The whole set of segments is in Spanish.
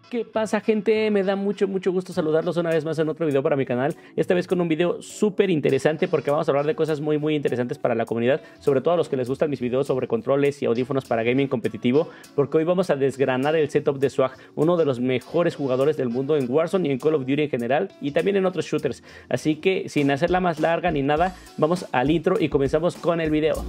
¿Qué pasa, gente? Me da mucho gusto saludarlos una vez más en otro video para mi canal. Esta vez con un video súper interesante porque vamos a hablar de cosas muy interesantes para la comunidad, sobre todo a los que les gustan mis videos sobre controles y audífonos para gaming competitivo, porque hoy vamos a desgranar el setup de Swag, uno de los mejores jugadores del mundo en Warzone y en Call of Duty en general y también en otros shooters. Así que sin hacerla más larga ni nada, vamos al intro y comenzamos con el video.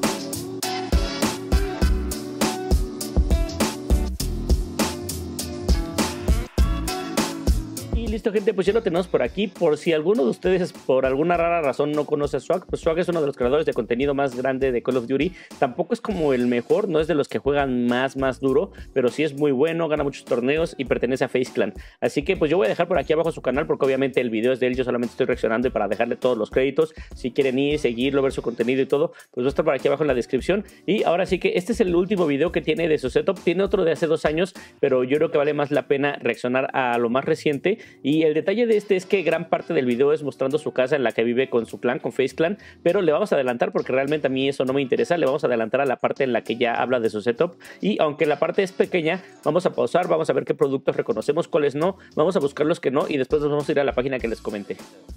Listo, gente, pues ya lo tenemos por aquí. Por si alguno de ustedes por alguna rara razón no conoce a Swag, pues Swag es uno de los creadores de contenido más grande de Call of Duty. Tampoco es como el mejor, no es de los que juegan más duro, pero sí es muy bueno, gana muchos torneos y pertenece a FaZe Clan. Así que pues yo voy a dejar por aquí abajo su canal porque obviamente el video es de él, yo solamente estoy reaccionando y para dejarle todos los créditos. Si quieren ir, seguirlo, ver su contenido y todo, pues va a estar por aquí abajo en la descripción. Y ahora sí que este es el último video que tiene de su setup. Tiene otro de hace 2 años, pero yo creo que vale más la pena reaccionar a lo más reciente. Y el detalle de este es que gran parte del video es mostrando su casa en la que vive con su clan, con FaZe Clan, pero le vamos a adelantar porque realmente a mí eso no me interesa. Le vamos a adelantar a la parte en la que ya habla de su setup y aunque la parte es pequeña, vamos a pausar, vamos a ver qué productos reconocemos, cuáles no, vamos a buscar los que no y después nos vamos a ir a la página que les comenté.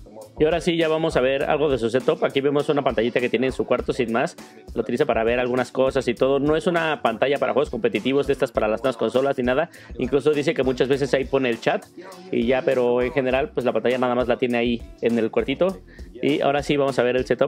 Y ahora sí ya vamos a ver algo de su setup. Aquí vemos una pantallita que tiene en su cuarto sin más. Lo utiliza para ver algunas cosas y todo. No es una pantalla para juegos competitivos de estas para las nuevas consolas ni nada. Incluso dice que muchas veces ahí pone el chat y ya, pero en general pues la pantalla nada más la tiene ahí en el cuartito. Y ahora sí vamos a ver el setup.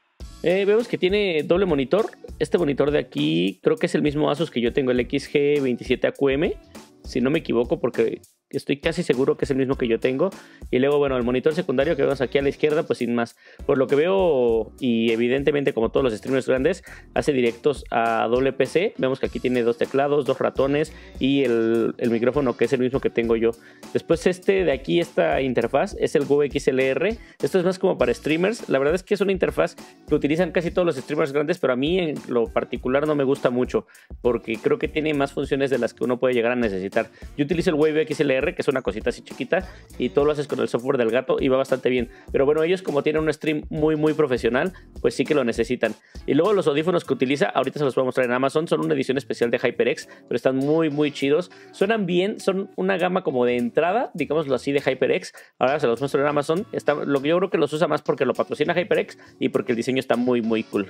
Vemos que tiene doble monitor. Este monitor de aquí creo que es el mismo Asus que yo tengo, el XG27AQM, si no me equivoco, porque estoy casi seguro que es el mismo que yo tengo. Y luego, bueno, el monitor secundario que vemos aquí a la izquierda, pues sin más. Por lo que veo, y evidentemente como todos los streamers grandes, hace directos a doble PC. Vemos que aquí tiene 2 teclados, 2 ratones y el micrófono que es el mismo que tengo yo. Después este de aquí, esta interfaz, es el Go XLR. Esto es más como para streamers. La verdad es que es una interfaz que utilizan casi todos los streamers grandes, pero a mí en lo particular no me gusta mucho, porque creo que tiene más funciones de las que uno puede llegar a necesitar. Yo utilizo el Wave XLR, que es una cosita así chiquita, y todo lo haces con el software del gato y va bastante bien. Pero bueno, ellos como tienen un stream muy profesional, pues sí que lo necesitan. Y luego los audífonos que utiliza, ahorita se los voy a mostrar en Amazon, son una edición especial de HyperX, pero están muy chidos. Suenan bien, son una gama como de entrada, digámoslo así, de HyperX. Ahora se los muestro en Amazon. Lo que yo creo que los usa más porque lo patrocina HyperX y porque el diseño está muy cool.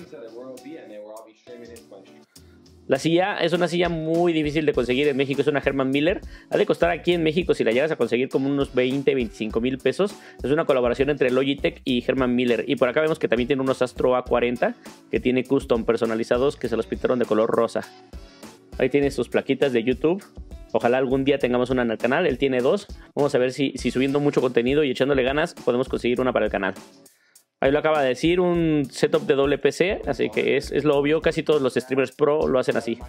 La silla es una silla muy difícil de conseguir en México, es una Herman Miller. Ha de costar aquí en México, si la llegas a conseguir, como unos 20-25 mil pesos. Es una colaboración entre Logitech y Herman Miller. Y por acá vemos que también tiene unos Astro A40 que tiene custom personalizados que se los pintaron de color rosa. Ahí tiene sus plaquitas de YouTube. Ojalá algún día tengamos una en el canal. Él tiene 2. Vamos a ver si subiendo mucho contenido y echándole ganas podemos conseguir una para el canal. Ahí lo acaba de decir, un setup de doble PC, así que es lo obvio, casi todos los streamers pro lo hacen así.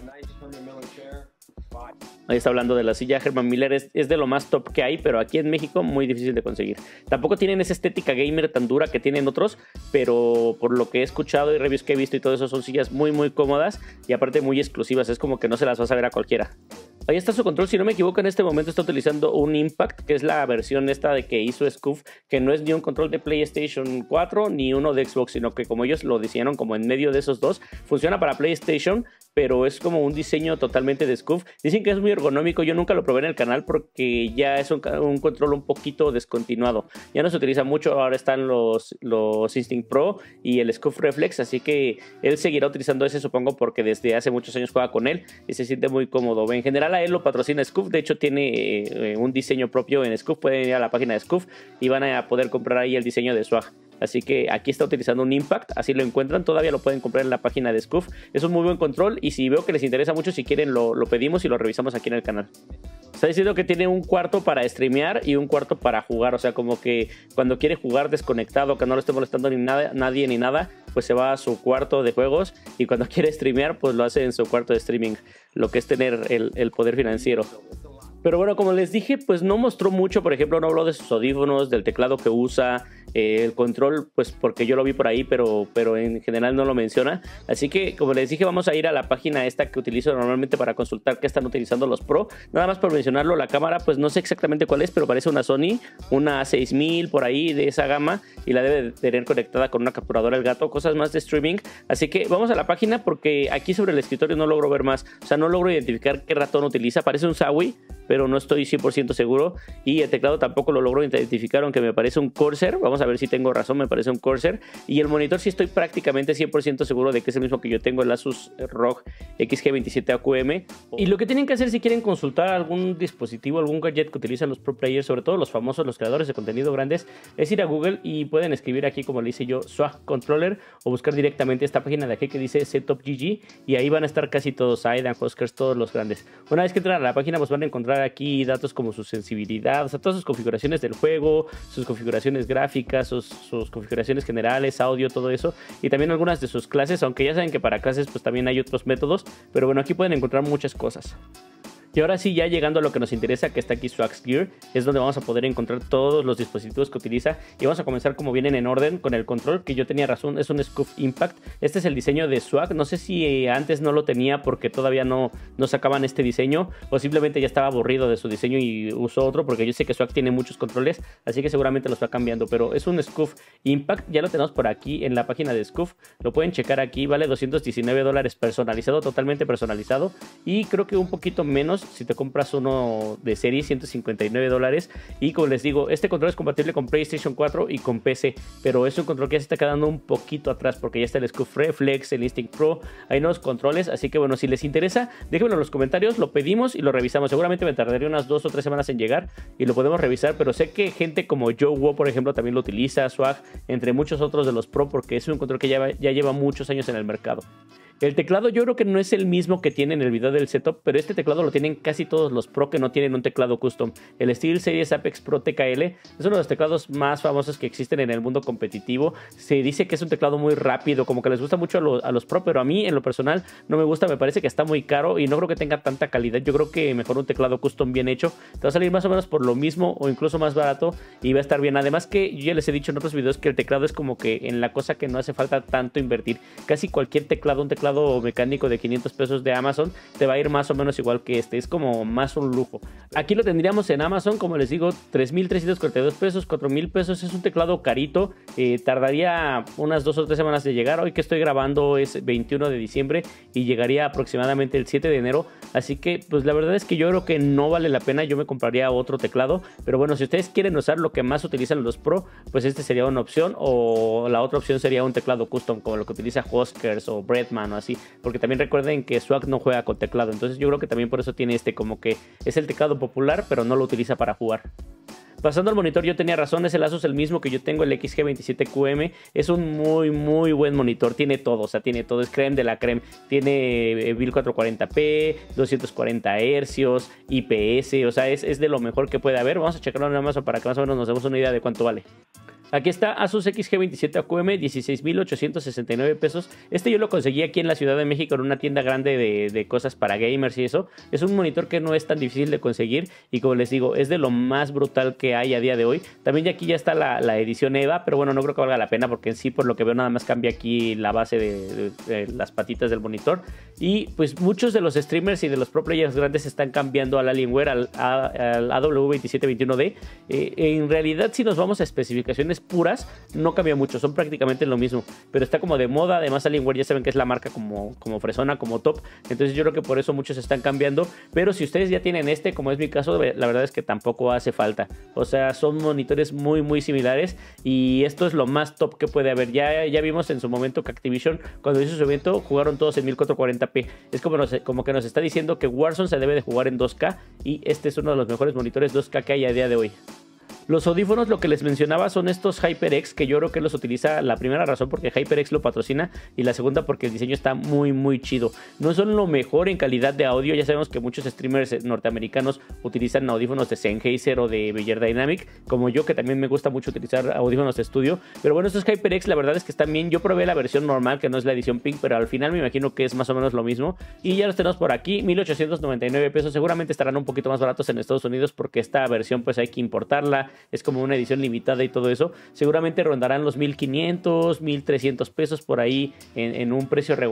Ahí está hablando de la silla. Herman Miller es de lo más top que hay, pero aquí en México muy difícil de conseguir. Tampoco tienen esa estética gamer tan dura que tienen otros, pero por lo que he escuchado y reviews que he visto y todo eso, son sillas muy cómodas y aparte muy exclusivas. Es como que no se las vas a ver a cualquiera. Ahí está su control, si no me equivoco en este momento está utilizando un Impact, que es la versión esta de que hizo Scuf, que no es ni un control de PlayStation 4 ni uno de Xbox, sino que como ellos lo diseñaron como en medio de esos dos, funciona para PlayStation, pero es como un diseño totalmente de Scuf. Dicen que es muy ergonómico, yo nunca lo probé en el canal porque ya es un control un poquito descontinuado. Ya no se utiliza mucho, ahora están los Instinct Pro y el Scuf Reflex, así que él seguirá utilizando ese, supongo, porque desde hace muchos años juega con él y se siente muy cómodo. En general a él lo patrocina Scuf, de hecho tiene un diseño propio en Scuf, pueden ir a la página de Scuf y van a poder comprar ahí el diseño de Swag. Así que aquí está utilizando un Impact, así lo encuentran, todavía lo pueden comprar en la página de Scuf. Es un muy buen control y si veo que les interesa mucho, si quieren lo pedimos y lo revisamos aquí en el canal. Está diciendo que tiene un cuarto para streamear y un cuarto para jugar, o sea, como que cuando quiere jugar desconectado, que no lo esté molestando ni nadie ni nada, pues se va a su cuarto de juegos y cuando quiere streamear, pues lo hace en su cuarto de streaming, lo que es tener el poder financiero. Pero bueno, como les dije, pues no mostró mucho. Por ejemplo, no habló de sus audífonos, del teclado que usa, el control, pues porque yo lo vi por ahí, pero en general no lo menciona. Así que, como les dije, vamos a ir a la página esta que utilizo normalmente para consultar qué están utilizando los Pro. Nada más por mencionarlo, la cámara, pues no sé exactamente cuál es, pero parece una Sony, una 6000 por ahí de esa gama, y la debe de tener conectada con una capturadora del gato, cosas más de streaming. Así que vamos a la página porque aquí sobre el escritorio no logro ver más. O sea, no logro identificar qué ratón utiliza. Parece un Zowie, pero no estoy 100% seguro. Y el teclado tampoco lo logro identificar, aunque me parece un Corsair. Vamos a ver si tengo razón, me parece un Corsair. Y el monitor sí estoy prácticamente 100% seguro de que es el mismo que yo tengo, el Asus ROG XG27 AQM. Y lo que tienen que hacer si quieren consultar algún dispositivo, algún gadget que utilizan los pro players, sobre todo los famosos, los creadores de contenido grandes, es ir a Google y pueden escribir aquí, como le hice yo, Swag Controller, o buscar directamente esta página de aquí que dice Setup GG, y ahí van a estar casi todos, Aidan, Huskers, todos los grandes. Una vez que entran a la página, pues van a encontrar aquí datos como su sensibilidad, o sea, todas sus configuraciones del juego, sus configuraciones gráficas, sus configuraciones generales, audio, todo eso, y también algunas de sus clases, aunque ya saben que para clases pues también hay otros métodos, pero bueno, aquí pueden encontrar muchas cosas. Y ahora sí, ya llegando a lo que nos interesa, que está aquí Swag's Gear, es donde vamos a poder encontrar todos los dispositivos que utiliza. Y vamos a comenzar como vienen en orden con el control, que yo tenía razón, es un Scuf Impact. Este es el diseño de Swag. No sé si antes no lo tenía porque todavía no sacaban este diseño, o simplemente ya estaba aburrido de su diseño y usó otro, porque yo sé que Swag tiene muchos controles, así que seguramente lo está cambiando. Pero es un Scuf Impact, ya lo tenemos por aquí en la página de Scuf. Lo pueden checar aquí, vale $219 personalizado, totalmente personalizado. Y creo que un poquito menos si te compras uno de serie, $159. Y como les digo, este control es compatible con PlayStation 4 y con PC, pero es un control que ya se está quedando un poquito atrás porque ya está el Scuf Reflex, el Instinct Pro, hay nuevos controles, así que bueno, si les interesa, déjenmelo en los comentarios, lo pedimos y lo revisamos. Seguramente me tardaría unas 2 o 3 semanas en llegar y lo podemos revisar, pero sé que gente como Joe Wo, por ejemplo, también lo utiliza, Swag, entre muchos otros de los Pro, porque es un control que ya lleva muchos años en el mercado. El teclado yo creo que no es el mismo que tiene en el video del setup, pero este teclado lo tienen casi todos los Pro que no tienen un teclado custom. El SteelSeries Apex Pro TKL es uno de los teclados más famosos que existen en el mundo competitivo. Se dice que es un teclado muy rápido, como que les gusta mucho a los Pro, pero a mí en lo personal no me gusta, me parece que está muy caro y no creo que tenga tanta calidad. Yo creo que mejor un teclado custom bien hecho te va a salir más o menos por lo mismo o incluso más barato y va a estar bien. Además que yo ya les he dicho en otros videos que el teclado es como que en la cosa que no hace falta tanto invertir. Casi cualquier teclado, un teclado mecánico de $500 de Amazon, te va a ir más o menos igual que este. Es como más un lujo. Aquí lo tendríamos en Amazon, como les digo, $3,342, $4,000. Es un teclado carito. Tardaría unas 2 o 3 semanas de llegar. Hoy que estoy grabando es 21 de diciembre y llegaría aproximadamente el 7 de enero. Así que pues la verdad es que yo creo que no vale la pena. Yo me compraría otro teclado. Pero bueno, si ustedes quieren usar lo que más utilizan los Pro, pues este sería una opción. O la otra opción sería un teclado custom como lo que utiliza Huskers o Breadman o así. Porque también recuerden que Swag no juega con teclado. Entonces yo creo que también por eso tiene este, como que es el teclado popular, pero no lo utiliza para jugar. Pasando al monitor, yo tenía razón, es el Asus el mismo que yo tengo, el XG27QM. Es un muy buen monitor, tiene todo, o sea, tiene todo, es creme de la creme. Tiene 1440p, 240 Hz, IPS, o sea, es de lo mejor que puede haber. Vamos a checarlo en Amazon para que más o menos nos demos una idea de cuánto vale. Aquí está Asus XG27 AQM, $16,869. Este yo lo conseguí aquí en la Ciudad de México en una tienda grande de cosas para gamers y eso. Es un monitor que no es tan difícil de conseguir y como les digo, es de lo más brutal que hay a día de hoy. También ya aquí ya está la edición EVA, pero bueno, no creo que valga la pena porque en sí, por lo que veo, nada más cambia aquí la base de las patitas del monitor. Y pues muchos de los streamers y de los pro players grandes están cambiando al Alienware, al AW2721D. En realidad, si nos vamos a especificaciones puras, no cambia mucho, son prácticamente lo mismo, pero está como de moda. Además Alienware ya saben que es la marca como fresona, como top, entonces yo creo que por eso muchos están cambiando. Pero si ustedes ya tienen este, como es mi caso, la verdad es que tampoco hace falta. O sea, son monitores muy similares y esto es lo más top que puede haber. Ya vimos en su momento que Activision, cuando hizo su evento, jugaron todos en 1440p. Es como que nos está diciendo que Warzone se debe de jugar en 2K y este es uno de los mejores monitores 2K que hay a día de hoy. Los audífonos, lo que les mencionaba, son estos HyperX, que yo creo que los utiliza, la primera razón porque HyperX lo patrocina y la segunda porque el diseño está muy chido. No son lo mejor en calidad de audio, ya sabemos que muchos streamers norteamericanos utilizan audífonos de Sennheiser o de Beyer Dynamic, como yo, que también me gusta mucho utilizar audífonos de estudio. Pero bueno, estos HyperX la verdad es que están bien. Yo probé la versión normal, que no es la edición Pink, pero al final me imagino que es más o menos lo mismo. Y ya los tenemos por aquí, $1,899. Seguramente estarán un poquito más baratos en Estados Unidos porque esta versión pues hay que importarla. Es como una edición limitada y todo eso. Seguramente rondarán los $1,500, $1,300 por ahí en un precio regular.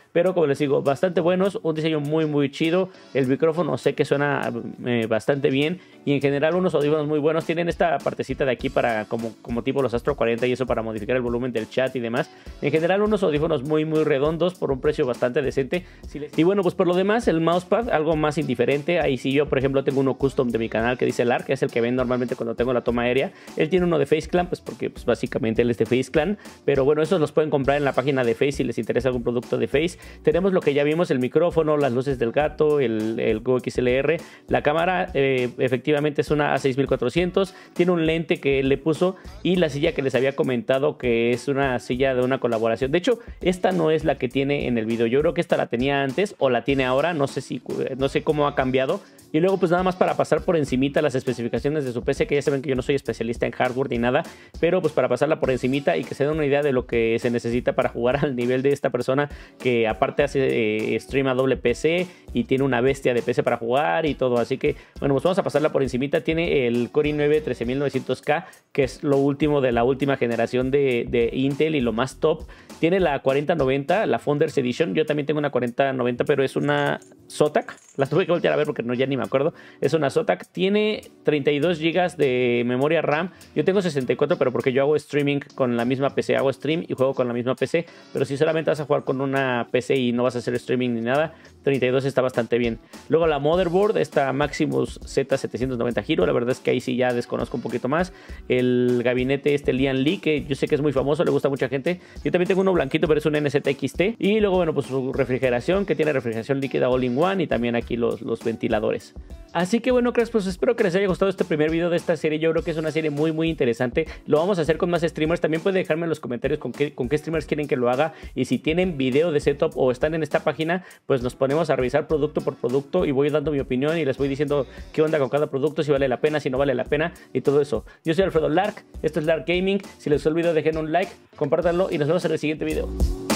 pero como les digo, bastante buenos, un diseño muy chido, el micrófono sé que suena bastante bien y en general unos audífonos muy buenos. Tienen esta partecita de aquí para como tipo los Astro 40 y eso para modificar el volumen del chat y demás. En general unos audífonos muy redondos por un precio bastante decente. Y bueno, pues por lo demás el mousepad algo más indiferente. Ahí sí, yo por ejemplo tengo uno custom de mi canal que dice Lark, que es el que ven normalmente cuando tengo la toma aérea. Él tiene uno de Face Clan, pues porque pues básicamente él es de Face Clan, pero bueno, esos los pueden comprar en la página de Face si les interesa algún producto de Face. Tenemos lo que ya vimos, el micrófono, las luces del gato, el Go XLR. La cámara efectivamente es una A6400, tiene un lente que él le puso y la silla que les había comentado que es una silla de una colaboración. De hecho, esta no es la que tiene en el video, yo creo que esta la tenía antes o la tiene ahora, no sé cómo ha cambiado. Y luego pues nada más para pasar por encimita las especificaciones de su PC, que ya saben que yo no soy especialista en hardware ni nada, pero pues para pasarla por encimita y que se den una idea de lo que se necesita para jugar al nivel de esta persona, que aparte hace stream a doble PC y tiene una bestia de PC para jugar y todo. Así que bueno, pues vamos a pasarla por encimita. Tiene el Core i9 13900K, que es lo último de la última generación de Intel y lo más top. Tiene la 4090, la Founders Edition. Yo también tengo una 4090, pero es una Zotac. La tuve que voltear a ver porque ya ni me acuerdo. Es una Zotac. Tiene 32 GB de memoria RAM. Yo tengo 64, pero porque yo hago streaming con la misma PC. Hago stream y juego con la misma PC. Pero si solamente vas a jugar con una PC y no vas a hacer streaming ni nada, 32 está bastante bien. Luego la motherboard, esta Maximus Z790 Hero. La verdad es que ahí sí ya desconozco un poquito más. El gabinete Lian Li, que yo sé que es muy famoso, le gusta a mucha gente. Yo también tengo uno blanquito, pero es un NZXT. Y luego, bueno, pues su refrigeración, que tiene refrigeración líquida all-in-one, y también aquí los ventiladores. Así que bueno, cracks, pues espero que les haya gustado este primer video de esta serie. Yo creo que es una serie muy interesante. Lo vamos a hacer con más streamers. También pueden dejarme en los comentarios con qué streamers quieren que lo haga. Y si tienen video de setup o están en esta página, pues nos ponemos a revisar producto por producto y voy dando mi opinión y les voy diciendo qué onda con cada producto, si vale la pena, si no vale la pena y todo eso. Yo soy Alfredo Lark, esto es Lark Gaming. Si les gustó el video, dejen un like, compártanlo y nos vemos en el siguiente video.